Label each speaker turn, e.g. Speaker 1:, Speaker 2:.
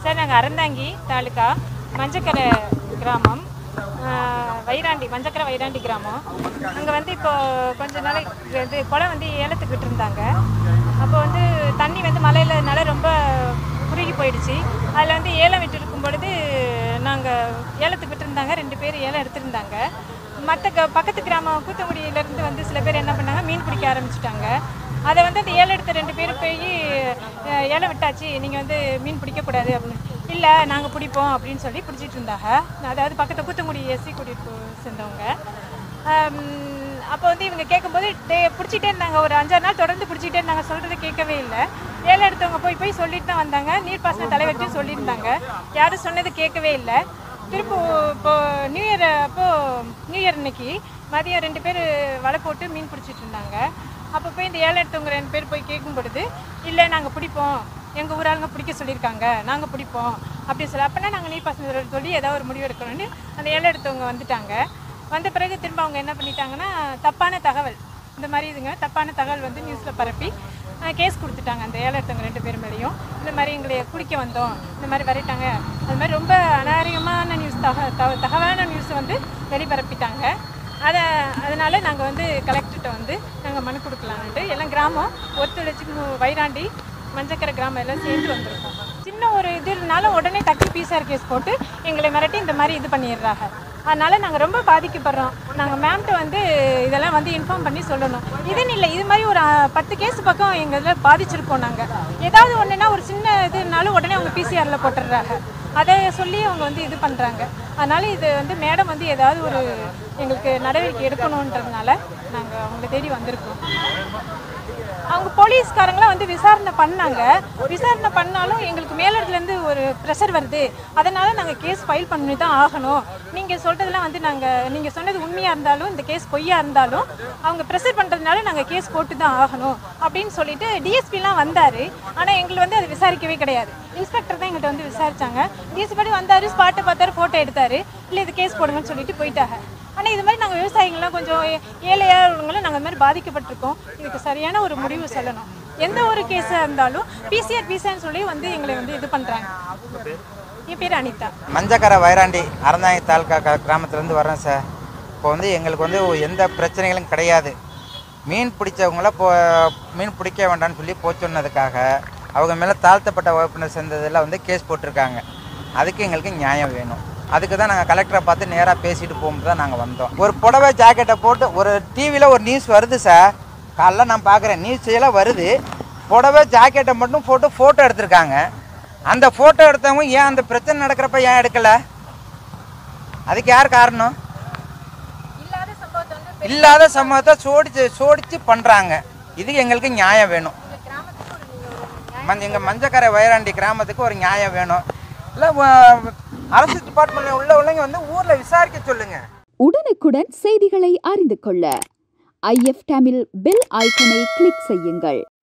Speaker 1: Sir நாங்கள் அறந்தாங்கி தாலுக்கா மஞ்சக்கரை கிராமம், வைராண்டி மஞ்சக்கரை வைராண்டி கிராமம். அங்கே வந்து இப்போது கொஞ்ச நாளைக்கு இது குளம் வந்து ஏலத்துக்கு விட்டுருந்தாங்க. அப்போ வந்து தண்ணி வந்து மழையிலனால ரொம்ப குறுகி போயிடுச்சு. அதில் வந்து ஏலம் விட்டு இருக்கும் பொழுது நாங்கள் ஏலத்துக்கு விட்டுருந்தாங்க, 2 பேர் ஏலம் எடுத்திருந்தாங்க. மற்ற பக்கத்து கிராமம் கூத்தங்குடியிலேருந்து வந்து சில பேர் என்ன பண்ணாங்க, மீன் பிடிக்க ஆரம்பிச்சிட்டாங்க. அதை வந்து அந்த ஏலம் எடுத்த 2 பேர் போய் ஏலம் விட்டாச்சு, நீங்கள் வந்து மீன் பிடிக்கக்கூடாது அப்படின்னு. இல்லை நாங்கள் பிடிப்போம் அப்படின்னு சொல்லி பிடிச்சிட்டு இருந்தாங்க. அதாவது பக்கத்து கூத்தங்குடி எஸ்சி கூட்டிகிட்டு சேர்ந்தவங்க. அப்போ வந்து இவங்க கேட்கும்போது பிடிச்சிட்டே இருந்தாங்க. ஒரு 5-6 நாள் தொடர்ந்து பிடிச்சிட்டே இருந்தாங்க, சொல்கிறத கேட்கவே இல்லை. ஏலம் எடுத்தவங்க போய் சொல்லிட்டு தான் வந்தாங்க. நீர்ப்பாசன தலைவர்கிட்டையும் சொல்லியிருந்தாங்க, யாரும் சொன்னது கேட்கவே இல்லை. திரும்ப இப்போது நியூ இயர் அன்னைக்கு மதியம் 2 பேர் வலை போட்டு மீன் பிடிச்சிட்டு இருந்தாங்க. அப்போ போய் இந்த ஏலம் எடுத்தவங்க 2 பேர் போய் கேட்கும் பொழுது, இல்லை நாங்கள் பிடிப்போம், எங்கள் ஊராளுங்க பிடிக்க சொல்லியிருக்காங்க, நாங்கள் பிடிப்போம் அப்படின்னு சொல்லி. அப்போனா நாங்கள் நீர்ப்பாசன சொல்லி ஏதாவது ஒரு முடிவு எடுக்கணும்னு அந்த ஏலம் எடுத்தவங்க வந்துட்டாங்க. வந்த பிறகு திரும்ப அவங்க என்ன பண்ணிட்டாங்கன்னா, தப்பான தகவல், இந்த மாதிரி இதுங்க தப்பான தகவல் வந்து நியூஸில் பரப்பி கேஸ் கொடுத்துட்டாங்க. அந்த ஏலம் எடுத்தவங்க 2 பேர் மேலேயும் இந்த மாதிரி எங்களை குடிக்க வந்தோம், இந்த மாதிரி வரட்டாங்க, அது மாதிரி ரொம்ப அநாகரிகமான நியூஸ், தகவலான நியூஸை வந்து வெளிப்பரப்பிட்டாங்க. அதனால் நாங்கள் வந்து கலெக்டர்கிட்ட வந்து நாங்கள் மனு கொடுக்கலான்ட்டு எல்லாம் கிராமம் ஒத்துழைச்சி வைராண்டி மஞ்சக்கரை கிராமம் எல்லாம் சேர்ந்து வந்திருக்கோம். சின்ன ஒரு இது இருந்தாலும் உடனே டக்கு பிசிஆர் கேஸ் போட்டு எங்களை மிரட்டி இந்த மாதிரி இது பண்ணிடுறாங்க. அதனால் நாங்கள் ரொம்ப பாதிக்கப்படுறோம். நாங்கள் மேம்கிட்ட வந்து இதெல்லாம் வந்து இன்ஃபார்ம் பண்ணி சொல்லணும். இதுன்னு இல்லை, இது மாதிரி ஒரு 10 கேஸ் பக்கம் எங்கள் இதில் பாதிச்சிருக்கோம். நாங்கள் ஏதாவது ஒன்றுனா ஒரு சின்ன இதுனாலும் உடனே அவங்க பிசிஆரில் போட்டுடுறாங்க. அதை சொல்லி அவங்க வந்து இது பண்ணுறாங்க. அதனால் இது வந்து மேடம் வந்து ஏதாவது ஒரு எங்களுக்கு நடவடிக்கை எடுக்கணுன்றதுனால நாங்கள் அவங்கள தேடி வந்திருக்கோம். அவங்க போலீஸ்காரங்களாம் வந்து விசாரணை பண்ணாங்க. விசாரணை பண்ணாலும் எங்களுக்கு மேலிடத்துலேருந்து ஒரு ப்ரெஷர் வருது, அதனால் நாங்கள் கேஸ் ஃபைல் பண்ணி தான் ஆகணும். நீங்கள் சொல்கிறதுலாம் வந்து நீங்கள் சொன்னது உண்மையாக இருந்தாலும் இந்த கேஸ் பொய்யாக இருந்தாலும் அவங்க ப்ரெஷர் பண்ணுறதுனால நாங்கள் கேஸ் போட்டு தான் ஆகணும் அப்படின்னு சொல்லிட்டு டிஎஸ்பிலாம் வந்தார். ஆனால் எங்களை வந்து அதை விசாரிக்கவே கிடையாது. இன்ஸ்பெக்டர் தான் எங்கள்கிட்ட வந்து விசாரித்தாங்க. டிஎஸ்பி வந்தார், ஸ்பாட்டை பார்த்தாரு, ஃபோட்டோ எடுத்தார், இல்லை இது கேஸ் போடுங்கன்னு சொல்லிட்டு போயிட்டாங்க. ஆனால் இது மாதிரி நாங்கள் விவசாயிகள்லாம் கொஞ்சம் ஏழையானவங்களும் நாங்கள் இது மாதிரி பாதிக்கப்பட்டிருக்கோம். இதுக்கு சரியான ஒரு முடிவு சொல்லணும். எந்த ஒரு கேஸாக இருந்தாலும் பிசிஆர்னு சொல்லி வந்து எங்களை வந்து இது பண்ணுறாங்க. என் பேர் அனிதா.
Speaker 2: மஞ்சக்கரை வைராண்டி அறந்தாங்கி தாலுக்கா கிராமத்துலேருந்து வரேன் சார். இப்போ வந்து எங்களுக்கு வந்து எந்த பிரச்சனைகளும் கிடையாது. மீன் பிடிச்சவங்கள மீன் பிடிக்க வேண்டாம்னு சொல்லி சொன்னதுக்காக அவங்க மேலே தாழ்த்தப்பட்ட வகுப்பினர் சேர்ந்ததெல்லாம் வந்து கேஸ் போட்டிருக்காங்க. அதுக்கு எங்களுக்கு நியாயம் வேணும். அதுக்கு தான் நாங்கள் கலெக்டரை பார்த்து நேராக பேசிட்டு போகும்போது தான் நாங்கள் வந்தோம். ஒரு புடவை ஜாக்கெட்டை போட்டு ஒரு டிவியில் ஒரு நியூஸ் வருது சார், காலைல நான் பார்க்குறேன், நியூஸ் எல்லாம் வருது. புடவை ஜாக்கெட்டை மட்டும் போட்டு ஃபோட்டோ எடுத்திருக்காங்க. அந்த ஃபோட்டோ எடுத்தவங்க ஏன் அந்த பிரச்சனை நடக்கிறப்ப ஏன் எடுக்கலை? அதுக்கு யார் காரணம்? இல்லாத சம்பவத்தை சோடிச்சு பண்ணுறாங்க. இதுக்கு எங்களுக்கு நியாயம் வேணும். எங்கள் மஞ்சக்கரை வைராண்டி கிராமத்துக்கு ஒரு நியாயம் வேணும். இல்லை அரசு டிபார்ட்மெண்ட்ல உள்ளவங்க வந்து ஊர்ல விசாரிக்க சொல்லுங்க.
Speaker 3: உடனுக்குடன் செய்திகளை அறிந்து கொள்ள IF தமிழ் பெல் ஐகானை கிளிக் செய்யுங்கள்.